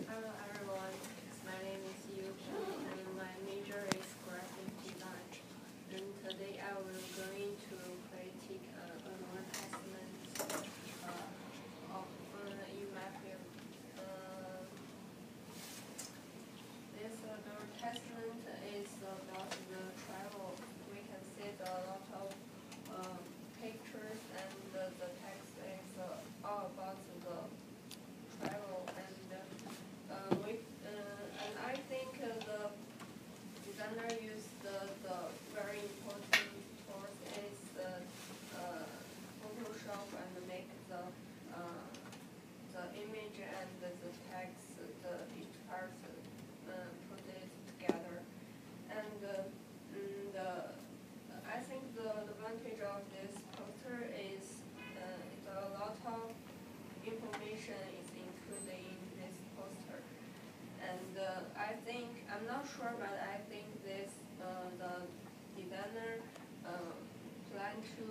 Hello everyone, my name is Yuki and my major is graphic design. And today I will going to critique an advertisement in my field. This advertisement is about the travel. We can see a lot of pictures and the text is all about the travel and I think the designer used the very important tools is Photoshop and make the image and the text, each part put it together. And I think the advantage of this poster is a lot of information is included in this poster. And I think, I'm not sure, but I think this, the designer plan to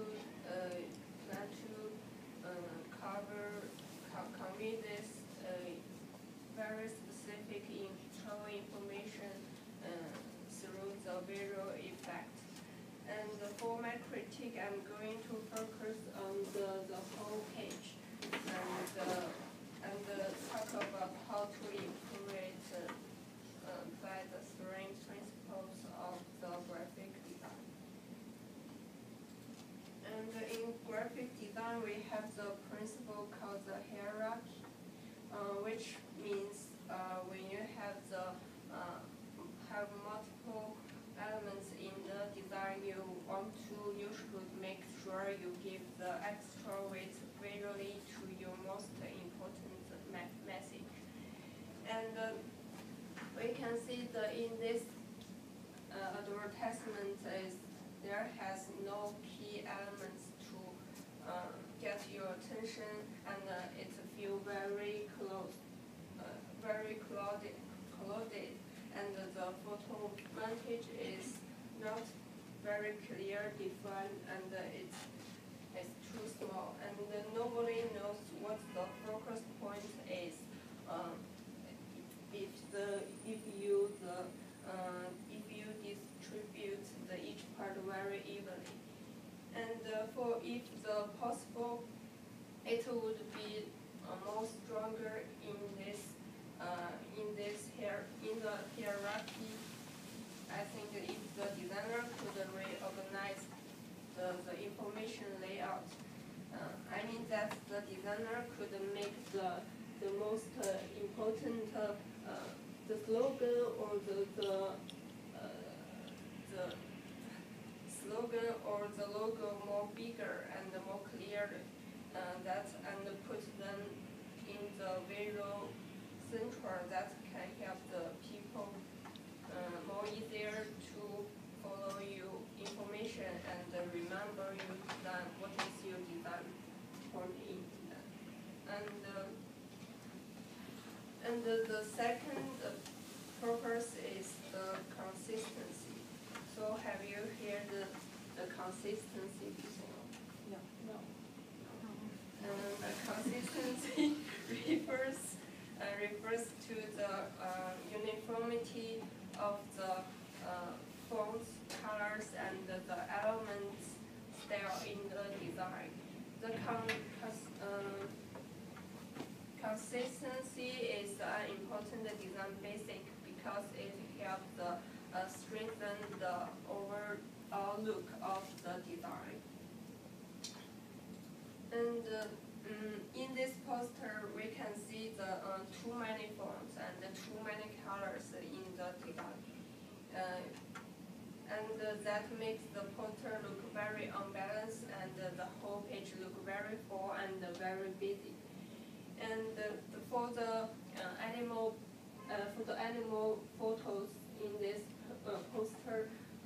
convey this very specific travel information through the visual effect. And for my critique, I'm going to focus on the whole page and talk about how to improve it by the three principles of the graphic design. And in graphic design, we have the principle called the hierarchy, which means when you have multiple elements in the design, you should make sure you give the extra weight visually to your most important message. And we can see in this advertisement is there has no key elements to get your attention, and it feels very clouded, and the photo montage is not very clear, defined, and it's too small, and nobody knows what the focus point is. If you distribute each part very evenly, and if the possible, it would be more stronger in the hierarchy. I think if the designer could reorganize the information layout, I mean that the designer could make the most important the slogan or the slogan or the logo more bigger and more clear, and put them in the visual center that can help the people more easier to follow you information and remember your design, what is your design point in design. And the second purpose is the consistency. So have you heard the consistency before? No. The consistency refers to the uniformity of the fonts, colors, and the elements style in the design. The consistency is an important design basic because it helps strengthen the overall look of the design. And in this poster, we can see the too many fonts and too many colors in the design. And that makes the poster look very unbalanced, and the whole page look very full and very busy. And for the animal photos in this poster,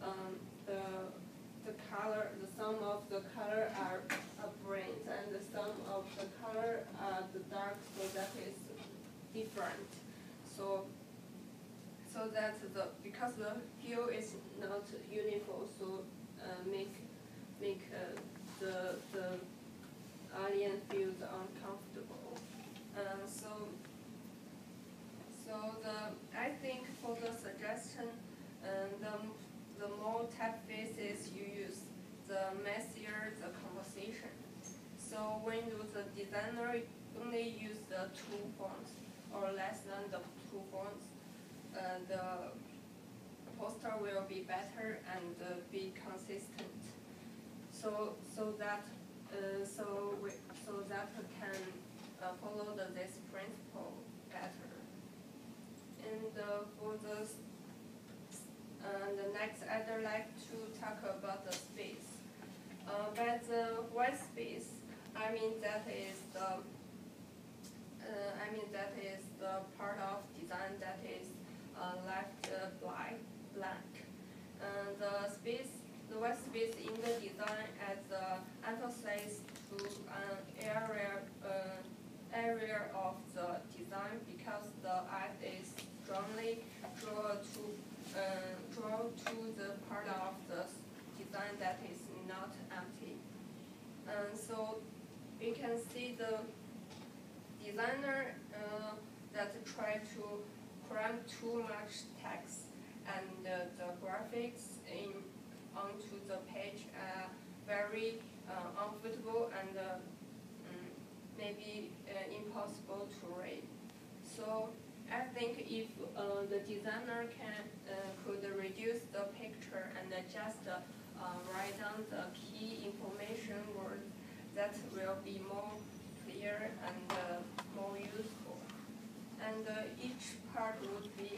some of the color are bright, and some of the color are the dark, so that is different. So that because the hue is not uniform, so make the audience feels uncomfortable. I think for the suggestion, the more typefaces you use, the messier the composition. So when the designer only use the 2 fonts or less than the 2 fonts, the poster will be better and be consistent. So that can follow this principle better. And for the next, I'd like to talk about the space. By the white space, I mean that is the part of design that is left blank. The white space in the design adds emphasis to an area of the design because the eye is strongly drawn to the part of the design that is not empty. So we can see the designer that try to cram too much text and the graphics onto the page are very unsuitable and maybe impossible to read. So I think if the designer could reduce the picture and just write down the key information words, that will be more clear and more useful. And each part would be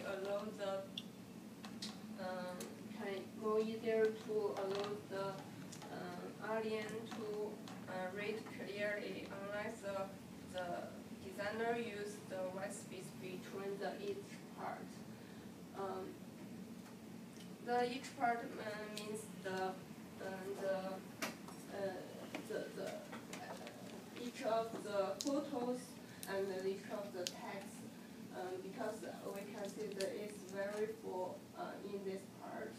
more easier to allow the audience to read clearly, unless the designer used the white space between each part. Each part means each of the photos and each of the text, because we can see that it's very full in this part.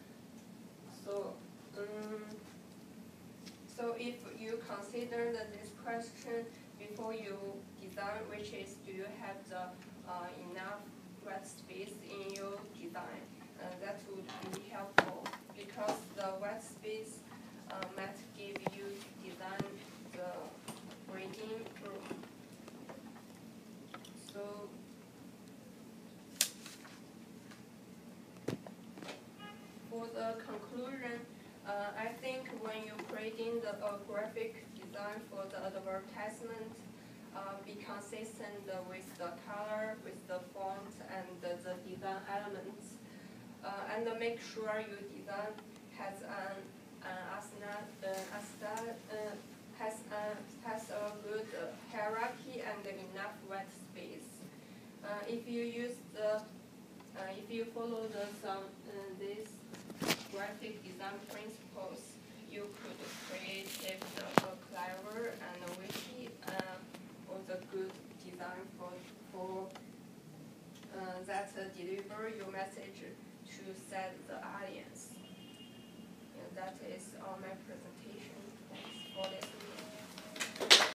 So if you consider this question before you design, which is, do you have the enough white space in your design? That would be helpful because the white space might give you design the reading room. So for the conclusion, I think when you're creating the graphic design for the advertisement, be consistent with the color, with the font, and the design elements, and make sure your design has a good hierarchy and enough white space. If you follow these graphic design principles, you could create a clever and witty or the good design for that deliver your message to set the audience. And that is all my presentation. Thanks for listening.